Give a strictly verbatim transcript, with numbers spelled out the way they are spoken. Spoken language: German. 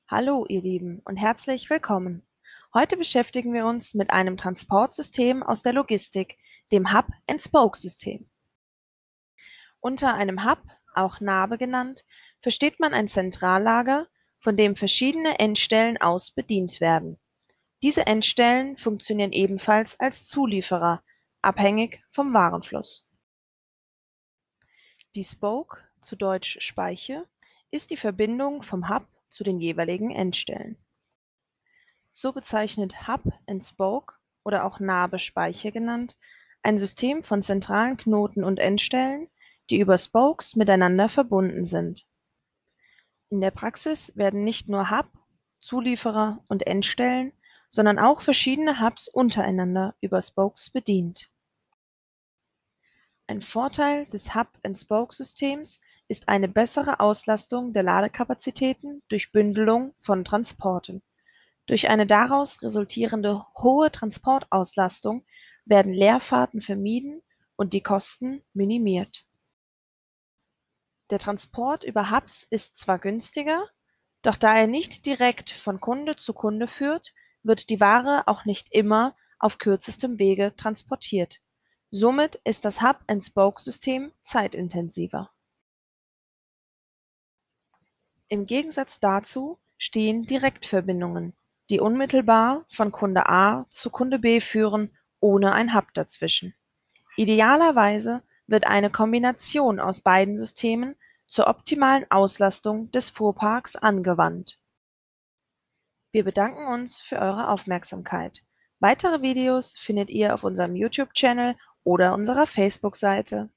Hallo ihr Lieben und herzlich willkommen. Heute beschäftigen wir uns mit einem Transportsystem aus der Logistik, dem Hub-and-Spoke-System. Unter einem Hub, auch Nabe genannt, versteht man ein Zentrallager, von dem verschiedene Endstellen aus bedient werden. Diese Endstellen funktionieren ebenfalls als Zulieferer, abhängig vom Warenfluss. Die Spoke, zu Deutsch Speiche, ist die Verbindung vom Hub zu den jeweiligen Endstellen. So bezeichnet Hub and Spoke oder auch Nabe-Speiche genannt ein System von zentralen Knoten und Endstellen, die über Spokes miteinander verbunden sind. In der Praxis werden nicht nur Hub, Zulieferer und Endstellen, sondern auch verschiedene Hubs untereinander über Spokes bedient. Ein Vorteil des Hub-and-Spoke-Systems ist eine bessere Auslastung der Ladekapazitäten durch Bündelung von Transporten. Durch eine daraus resultierende hohe Transportauslastung werden Leerfahrten vermieden und die Kosten minimiert. Der Transport über Hubs ist zwar günstiger, doch da er nicht direkt von Kunde zu Kunde führt, wird die Ware auch nicht immer auf kürzestem Wege transportiert. Somit ist das Hub-and-Spoke-System zeitintensiver. Im Gegensatz dazu stehen Direktverbindungen, die unmittelbar von Kunde A zu Kunde B führen, ohne ein Hub dazwischen. Idealerweise wird eine Kombination aus beiden Systemen zur optimalen Auslastung des Fuhrparks angewandt. Wir bedanken uns für eure Aufmerksamkeit. Weitere Videos findet ihr auf unserem YouTube-Channel oder unserer Facebook-Seite.